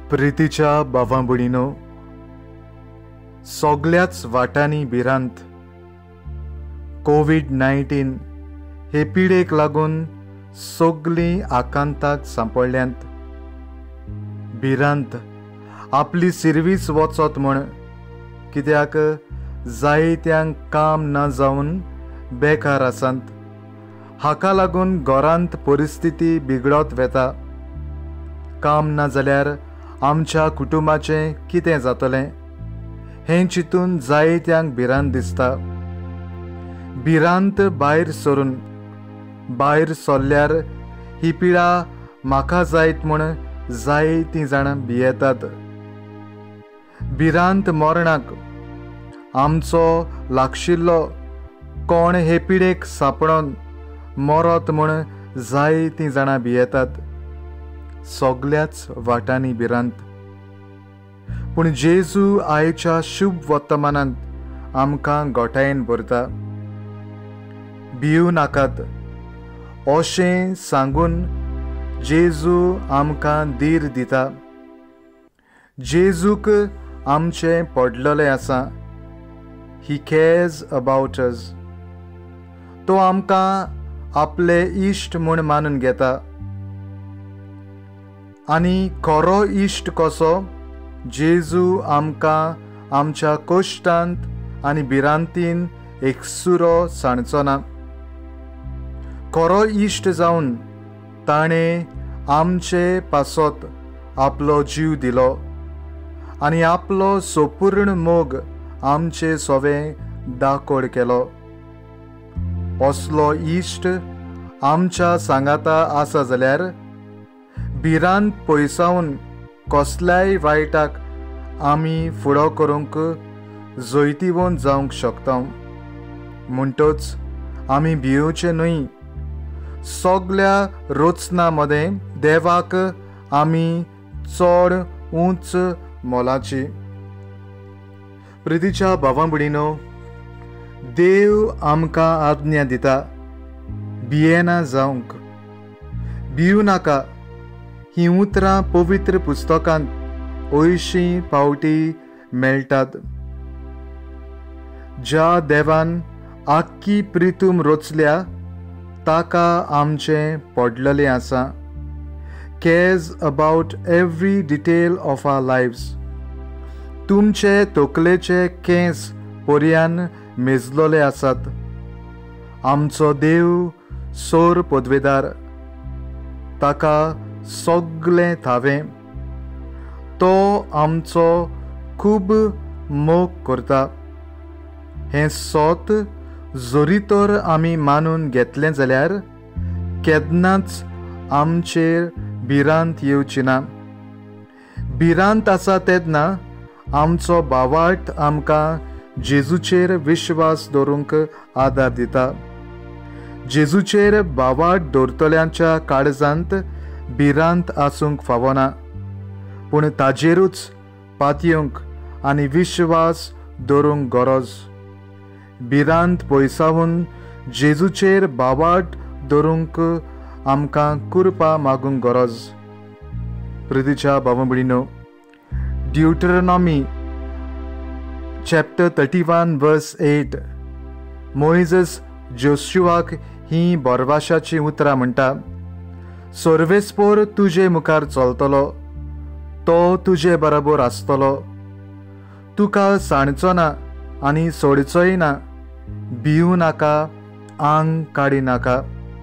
प्रितीच्या भावां भयणीनो, सगळ्याच वाटांनी भिरांत कोविड-19 हे पिडेक लागून सगळीं आकांताक सांपडल्यांत. भिरांत आपली सर्वीस वचत म्हण, कित्याक जायत्यांक काम ना जावन बेकार आसात. हाका लागून घरांत परिस्थिती बिगडत वेता. काम ना जाल्यार आमच्या कुटुंबाचें कितें जातलें हें चिंतून जायत्यांक भिरांत दिसता. भिरांत भायर सरल्यार ही पिडा म्हाका जायत म्हूण जायतीं जाणां भियेतात. भिरांत मरणाक आमचो लागशिल्लो कोण हे पिडेक सांपडोन मरत म्हूण जायतीं जाणां भियेतात. सगळ्याच वाटांनी भिरांत. पूण जेजू आयच्या शुभ वर्तमानांत आमकां गोठायेन भरता. भिवू नाकात अशें सांगून जेजू आमकां धीर दिता. जेजूक आमचें पडलेलें आसा. He cares about us. तो आमकां आपले इश्ट म्हूण मानून घेता. आनी खरो इश्ट कसो? जेजू आमकां आमच्या कश्टांत आनी भिरांतीन एकसुरो सांडचो ना. खरो इश्ट जावन ताणें आमचे पासत आपलो जीव दिलो आनी आपलो संपूर्ण मोग आमचे सोवें दाखोड केलो. असलो इश्ट आमच्या सांगाता आसा जाल्यार भिरांत पयसावन कसल्याय वायटाक आमी फुडो करूंक जैतिवंत जावंक शकता. म्हणटच आमी भिवचे न्हय. सगळ्या रोचना मदें देवाक आमी चड उंच मोलाची. प्रितीच्या भावां भयणीनो, देव आमकां आज्ञा दिता भियेना जावंक. भिवू नाका ही उतरां पवित्र पुस्तकांत अंयशीं फावटी मेळटात. ज्या देवान आख्खी प्रितूम रचल्या ताका आमचें पडलेलें आसा. Cares about every detail of our lives. तुमचे तकलेचे केंस पर्यान मेजलोले आसात. आमचो देव सोर पदवेदार. ताका सगळें थावें. तो आमचो खूब मोग करता. हें सोत जरी तर आमी मानून घेतलें जाल्यार केन्नाच आमचेर भिरांत येवची ना. भिरांत आसा तेन्ना आमचो भावार्थ आमकां जेजूचेर विश्वास दवरूंक आदार दिता. जेजूचेर भावार्थ दवरतल्यांच्या काळजांत भिरांत आसूंक फावना, पूण ताजेरूच पातयेवंक आनी विश्वास दवरूंक गरज. भिरांत पयसावून जेजूचेर भावार्थ दवरूंक आमकां कृपा मागूंक गरज. प्रितीच्या भावां भयणीनो, ड्युटरनॉमी चॅप्टर 31 वर्स 8 मोइझस जोशुआक ही बरवाशाची उतरां म्हणटा. सर्वेस्पोर तुजे मुखार चलतलो, तो तुजे बरोबर आसतलो. तुका सांडचो ना आनी सोडचोय ना. भिवू नाका, आंग काडी नाका.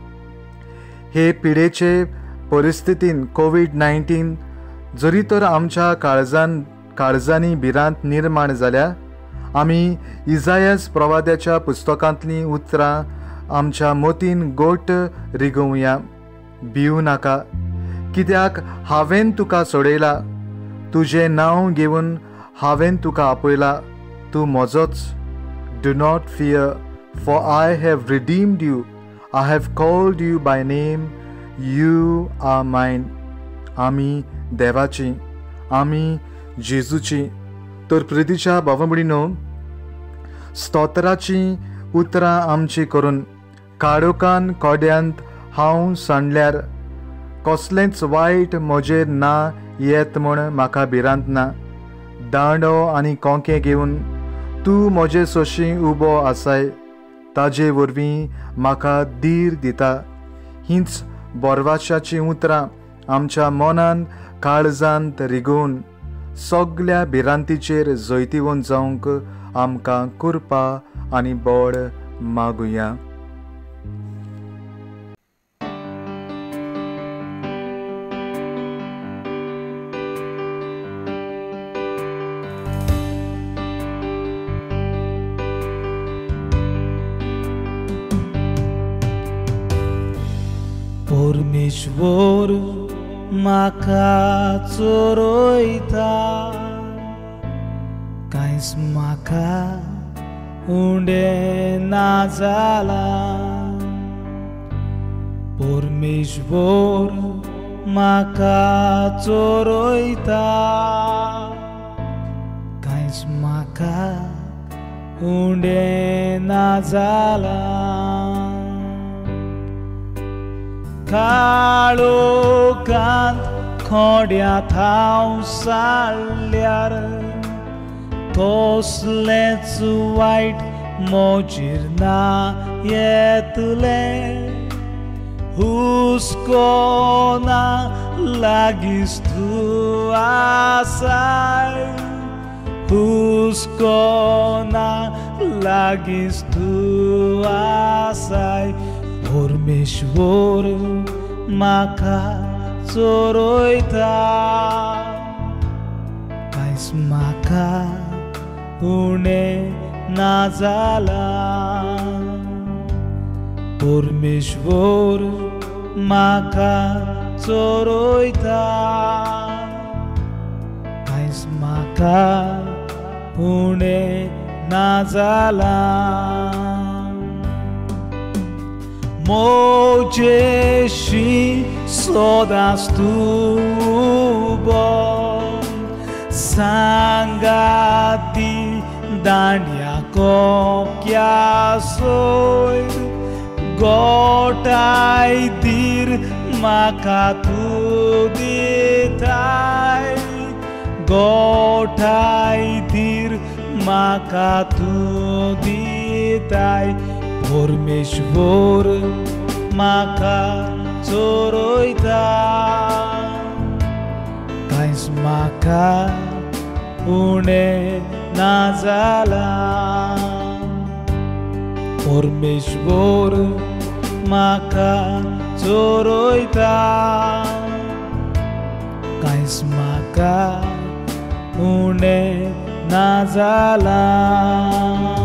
हे पिडेचे परिस्थितीन कोविड-19 जरी तर आमच्या काळजांनी भिरांत निर्माण जाल्या, आमी इजायास प्रवाद्याच्या पुस्तकांतलीं उतरां आमच्या मोतीन गोट रिगोवया. भिवू नाका, कित्याक हांवें तुका सोडयला. तुजें नांव घेवन हांवें तुका आपयला. तूं म्हजोच. Do not fear, for I have redeemed you. I have called you by name. You are mine. आमी देवाची, आमी जेजूची. तर प्रितीच्या भावां भयणीनो, स्तोत्राची उतरां आमची करून काळोखान कोड्यांत हांव सांडल्यार कसलेंच वायट म्हजेर ना येत म्हूण म्हाका भिरांत ना. दांडो आनी कोंके घेवन तूं म्हजे सोशी उबो आसाय. ताजे वरवीं म्हाका धीर दिता. हींच बोरवाशाची उतरां आमच्या मनान काळजांत रिगून सगल्या भिरांतीचेर जैतिवंत जावंक आमकां कृपा आनी बळ मागुया. परमेश्वर म्हाका चोरयता, कांयच म्हाका उणें ना जालां. परमेश्वर म्हाका चोरयता, कांयच म्हाका उणें ना जालां. काळोखांत खोड्यांत हांव सारल्यार कसलेंच वायट म्हजेर ना येतलें. हुस्को ना लागींच तूं आसाय, हुस्को ना लागींच तूं आसाय. परमेश्वर म्हाका चोरयता, कांयच म्हाका उणें ना जालां. परमेश्वर म्हाका चोरयता, कांयच म्हाका उणें ना जालां. मोजेशी सदांच तूं उबो, सांगाती दांड्या कोंक्या सोयर. गोठाय धीर म्हाका तूं दिताय, गोठाय धीर म्हाका तूं दिताय. परमेश्वर म्हाका चोरयता, कांयच म्हाका उणें ना जालां. परमेश्वर म्हाका चोरयता, कांयच म्हाका उणें ना जालां.